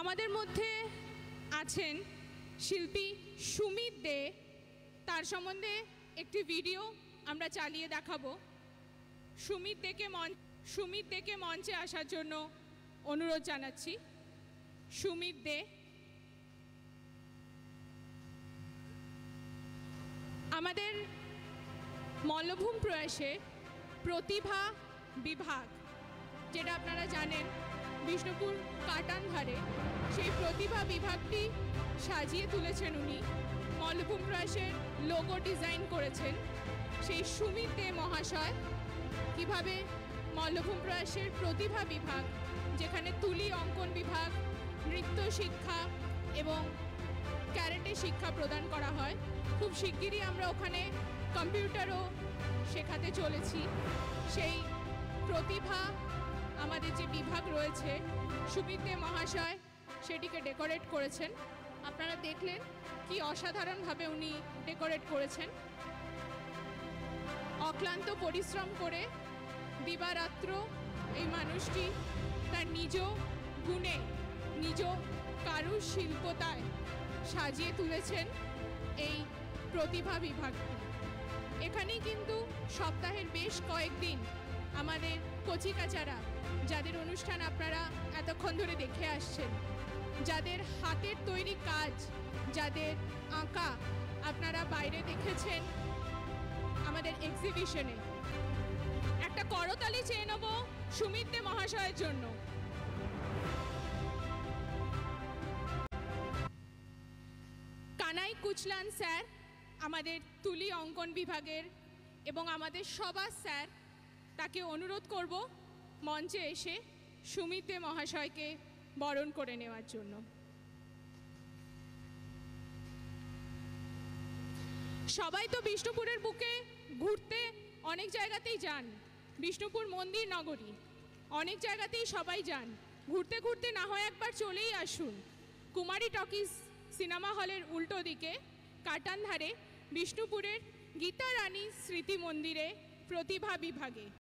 আমাদের মধ্যে আছেন শিল্পী সুমিত দে। তার সম্বন্ধে একটি ভিডিও আমরা চালিয়ে দেখাবো। সুমিত দেকে মঞ্চে আসার জন্য অনুরোধ জানাচ্ছি। সুমিত দে আমাদের মল্লভূম প্রয়াসে প্রতিভা বিভাগ, যেটা আপনারা জানেন বিষ্ণুপুর কাটানধারে, সেই প্রতিভা বিভাগটি সাজিয়ে তুলেছেন উনি। মল্লভূম প্রয়াসের লোগো ডিজাইন করেছেন সেই সুমিত দে মহাশয়। কীভাবে মল্লভূম প্রয়াসের প্রতিভা বিভাগ, যেখানে তুলি অঙ্কন বিভাগ, নৃত্য শিক্ষা এবং ক্যারেটে শিক্ষা প্রদান করা হয়, খুব শিগগিরই আমরা ওখানে কম্পিউটারও শেখাতে চলেছি। সেই প্রতিভা আমাদের যে বিভাগ রয়েছে, সুমিত দে মহাশয় সেটিকে ডেকোরেট করেছেন। আপনারা দেখলেন কি অসাধারণভাবে উনি ডেকোরেট করেছেন। অক্লান্ত পরিশ্রম করে দিবারাত্র এই মানুষটি তার নিজ গুণে, নিজ কারুশিল্পতায় সাজিয়ে তুলেছেন এই প্রতিভা বিভাগটি। এখানেই কিন্তু সপ্তাহের বেশ কয়েকদিন আমাদের কচিকাচারা, যাদের অনুষ্ঠান আপনারা এতক্ষণ ধরে দেখে আসছেন, যাদের হাতের তৈরি কাজ, যাদের আঁকা আপনারা বাইরে দেখেছেন আমাদের এক্সিবিশনে, একটা করতালি চেয়ে নেব সুমিত দে মহাশয়ের জন্য। কানাই কুচলান স্যার আমাদের তুলি অঙ্কন বিভাগের এবং আমাদের সবার স্যার, তাকে অনুরোধ করব মঞ্চে এসে সুমিত দে মহাশয়কে বরণ করে নেওয়ার জন্য। সবাই তো বিষ্ণুপুরের বুকে ঘুরতে অনেক জায়গাতেই যান, বিষ্ণুপুর মন্দির নগরী, অনেক জায়গাতেই সবাই যান। ঘুরতে ঘুরতে না হয় একবার চলেই আসুন কুমারী টকিজ সিনেমা হলের উল্টো দিকে কাটানধারে বিষ্ণুপুরের গীতা রানী স্মৃতি মন্দিরে প্রতিভা বিভাগে।